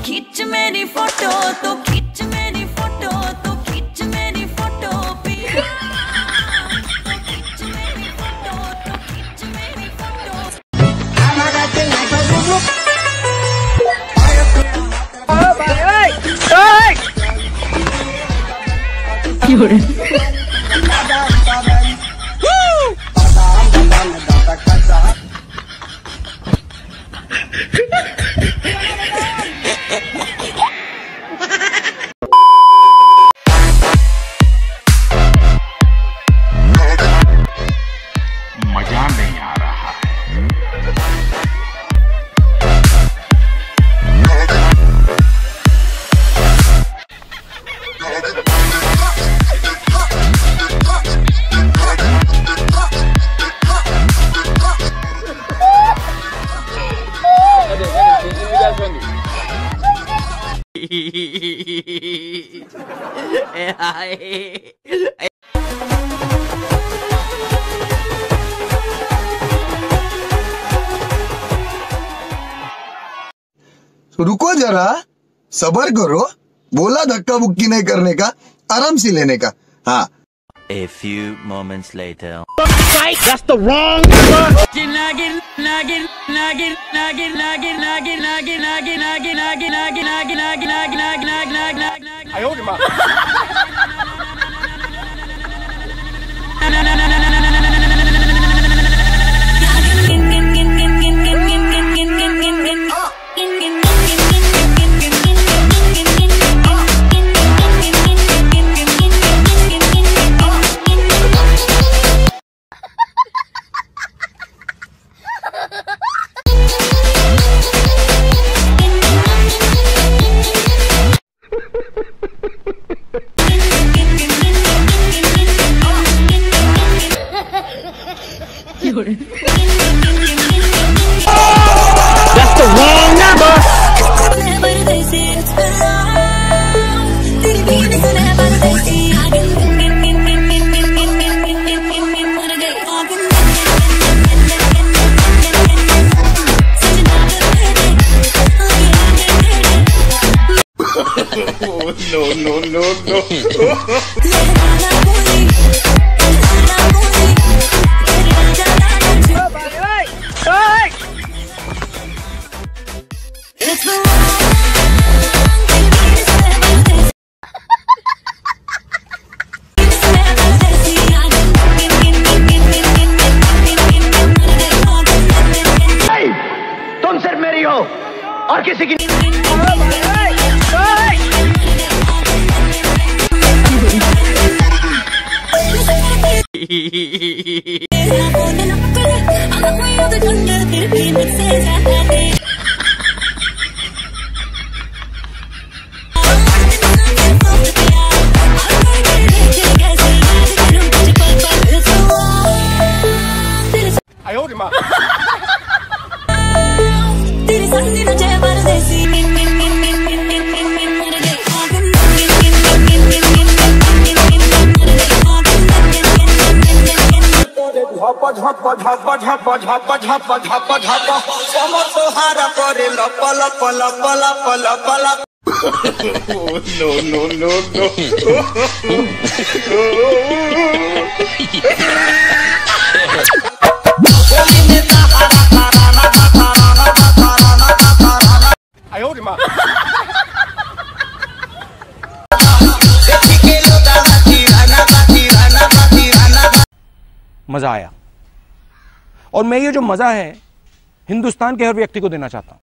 खींच मेरी फोटो तो खींच मेरी फोटो तो खींच मेरी फोटो पिया खींच मेरी फोटो तो खींच मेरी फोटो हमारा दिल मजा नहीं आ रहा है। रुको जरा, सबर करो। बोला धक्का बुक्की नहीं करने का, आराम से लेने का। हाँ। A few moments later. That's the wrong number. That's the wrong number. No. तुम सिर्फ मेरी हो और किसी की मजा आया और मैं ये जो मजा है हिंदुस्तान के हर व्यक्ति को देना चाहता हूं।